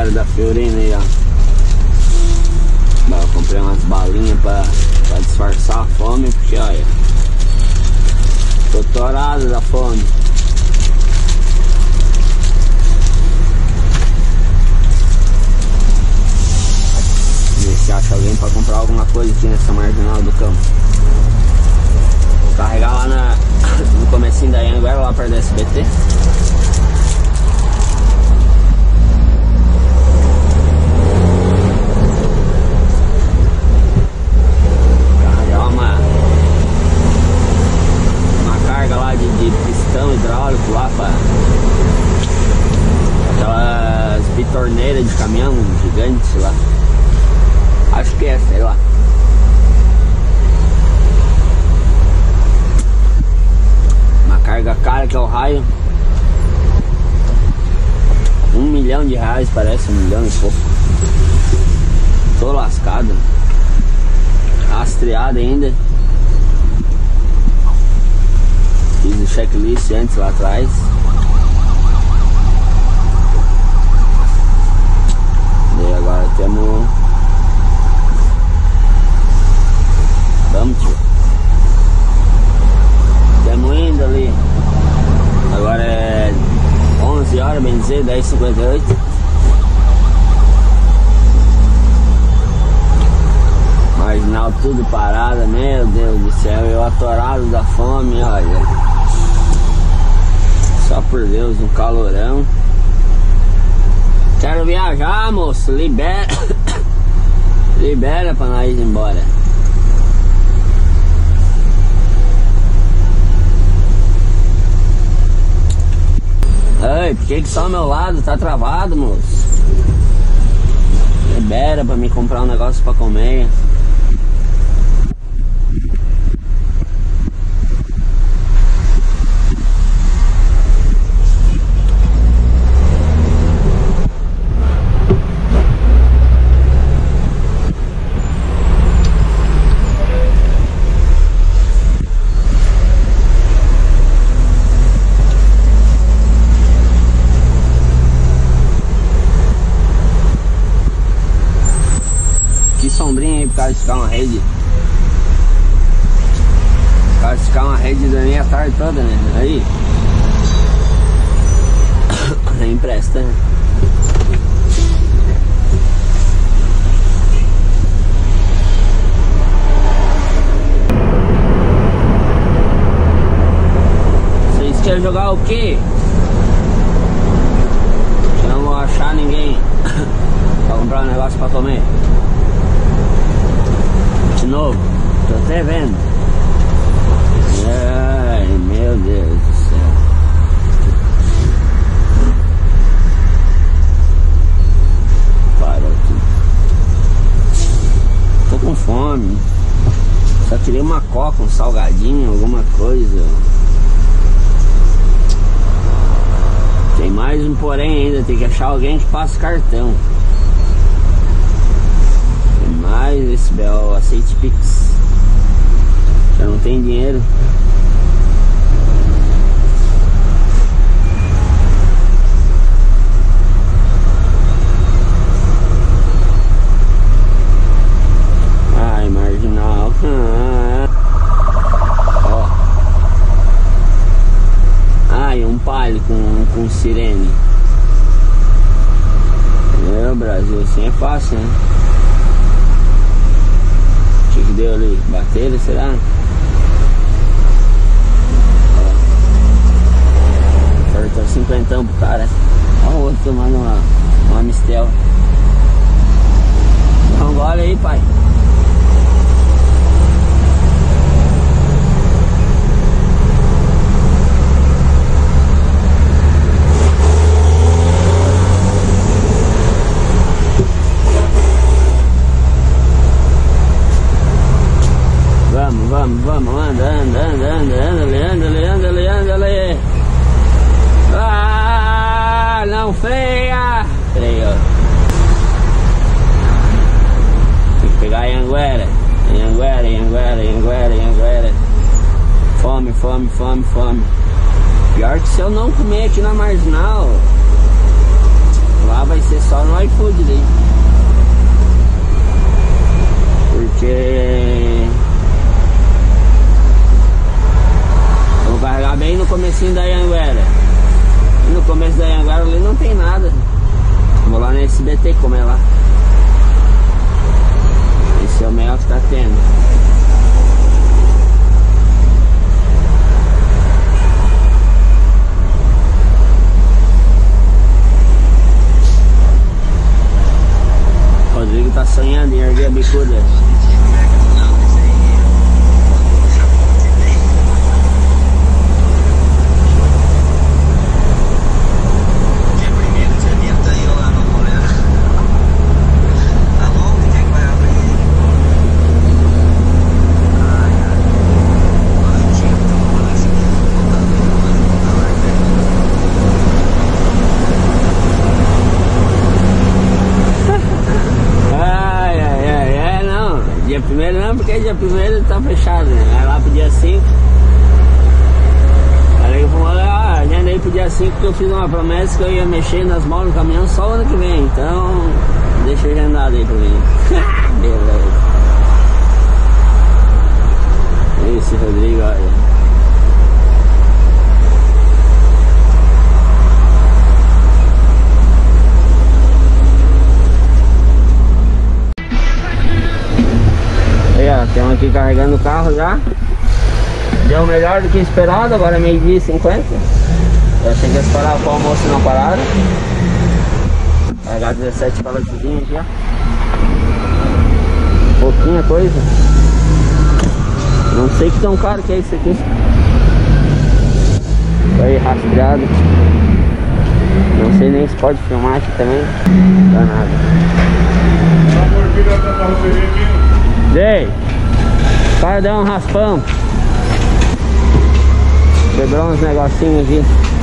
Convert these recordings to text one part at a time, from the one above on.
galera da Fiorina aí, ó. Eu comprei umas balinhas pra disfarçar a fome, porque olha, tô torado da fome. Ver se acha alguém pra comprar alguma coisa aqui nessa marginal do campo. Vou carregar lá no comecinho da Anhanguera, lá perto da SBT. Hidráulico lá para aquelas bitorneiras de caminhão gigantes lá. Acho que é, sei lá. Uma carga cara que é o raio. R$1 milhão parece, 1 milhão e pouco. Tô lascado. Rastreado ainda. Fiz o checklist antes lá atrás. E agora temos... Vamos, tio. Estamos indo ali. Agora é 11 horas, bem dizer, 10h58. Marginal tudo parada, meu Deus do céu. Eu atorado da fome, olha. Só por Deus, um calorão. Quero viajar, moço. Libera. Libera pra nós ir embora. Ai, por que só ao meu lado tá travado, moço? Libera pra me comprar um negócio pra comer. Sombrinha aí por causa de ficar uma rede. Por causa de ficar uma rede de dormir a tarde toda, né? Aí nem empresta, né? Vocês querem jogar o quê? Eu não vou achar ninguém pra comprar um negócio pra comer. De novo, tô até vendo. Ai, meu Deus do céu. Parou tudo. Tô com fome. Só queria uma coca, um salgadinho, alguma coisa. Tem mais um porém ainda, tem que achar alguém que passe cartão. Mais esse BO, aceite Pix. Já não tem dinheiro. Ai, marginal. Ó. Ai, um palio com sirene. Meu Brasil, assim é fácil, né? Que deu ali? Bateram, será? Ofertou 50 pro cara. Olha o outro tomando uma Mistel. Dá um gole aí, pai. Vamos, anda. Ah, não freia. Freio. Tem que pegar Anhanguera. Fome. Pior que se eu não comer aqui na marginal, lá vai ser só no iFood. começo da Anhanguera ali não tem nada. Vou lá na SBT comer lá. Esse é o mel que tá tendo. Rodrigo tá sonhando em erguer a bicuda. Dia 1º não, porque dia 1º tá fechado, né? Aí lá pro dia 5. Aí eu falei, agendei pro dia 5 porque eu fiz uma promessa que eu ia mexer nas molas no caminhão só o ano que vem. Então, deixa agendado aí pra mim. Beleza. Esse Rodrigo, olha. Estamos aqui carregando o carro já. Deu melhor do que esperado, agora é 12h50. Eu achei que ia parar com o almoço e não pararam. Carregar 17 paletezinhas aqui, ó. Pouquinha coisa. Não sei que tão caro que é isso aqui. Foi rastreado. Não sei nem se pode filmar aqui também. Não dá nada. Dei. O cara deu um raspão. Quebrou uns negocinhos aqui.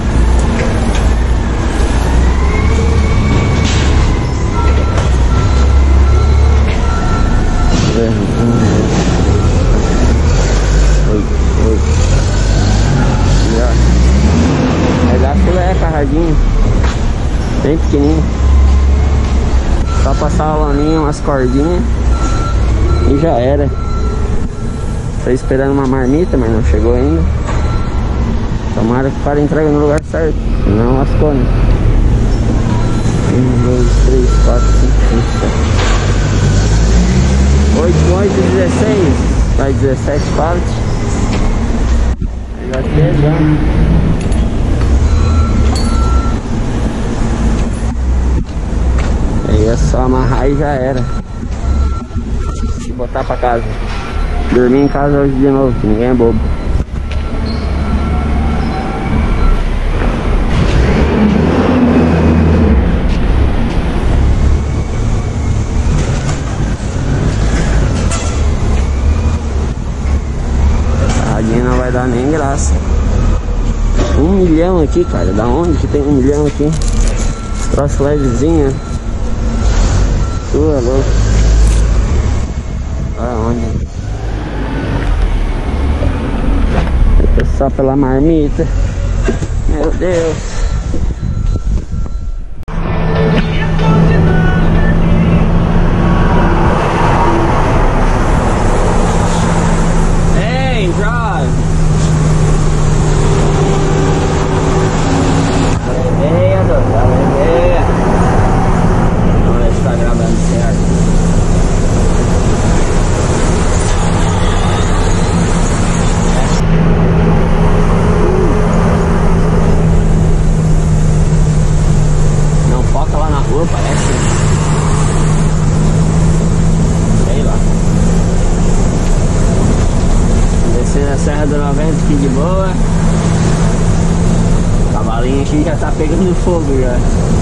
Oi. Regaço é carradinho. Bem pequenininho. Só passar a laninha, umas cordinhas e já era. Tô esperando uma marmita, mas não chegou ainda. Tomara que para entrega no lugar certo. Não lascou, né? 1, 2, 3, 4, 5, 6, 7. 8, 16. Vai 17 pallets. Já pegamos. Aí é só amarrar e já era. E botar pra casa. Dormir em casa hoje de novo, que ninguém é bobo. A radinha não vai dar nem graça. 1 milhão aqui, cara. Da onde que tem 1 milhão aqui? Troço levezinho. Sua louco. Aonde? Só pela marmita. Meu Deus. Hey, drive. Aleluia, aleluia. Vamos ver se tá gravando certo. Parece. Sei lá. Descendo a Serra do 90 aqui de boa. O cavalinho aqui já tá pegando fogo já.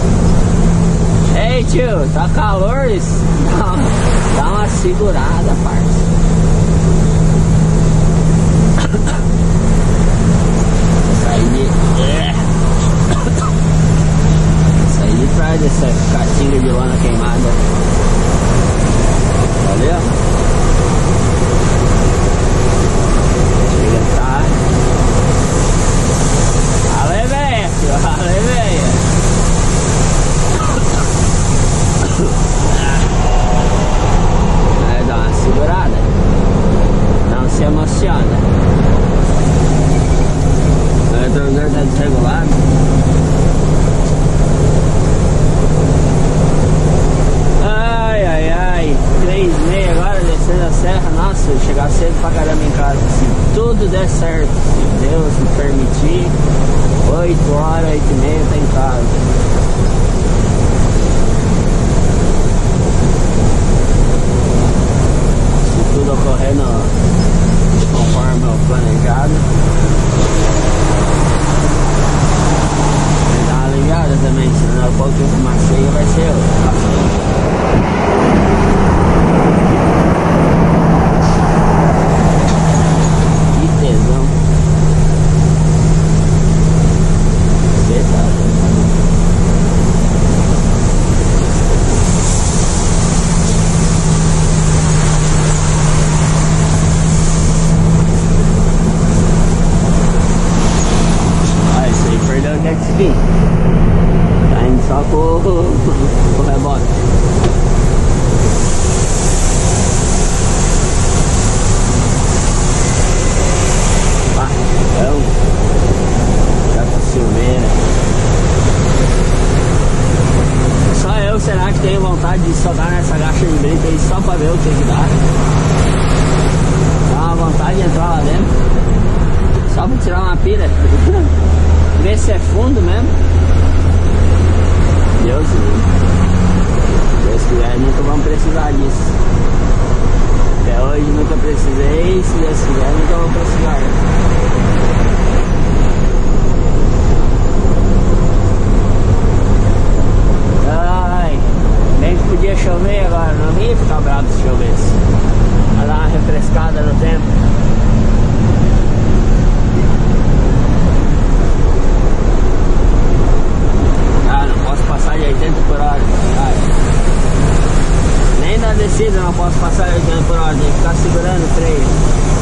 Ei tio, tá calor isso? Dá uma segurada, parça. Saí de trás dessa caatinga de lona queimada. Valeu? Chega, tá? Ale, velho! Ale, velho! Vai dar uma segurada. Não se emociona. O retrovisor tá desregulado. casa. Se tudo ocorrendo conforme o planejado, vai dar uma aliviada também, senão o pouco tempo mais cheio vai ser bastante. Que tesão. Ah, isso aí perdeu o jet ski. Tá indo só com o rebote. Ah, então já tá Silveira. Só eu, será que tenho vontade de soltar nessa gacha de brinco aí só pra ver o que dá? Dá uma vontade de entrar lá dentro, só pra tirar uma pira. Ver se é fundo mesmo. Deus livre. Deus quiser, nunca vamos precisar disso. Até hoje nunca precisei, se Deus quiser, nunca vou precisar. Ai, bem que podia chover agora, não ia ficar bravo se chovesse. Vai dar uma refrescada no tempo. Ah, não posso passar de 80 por hora. Ai. Nem na descida não posso passar de 80 por hora, tem que ficar segurando o freio.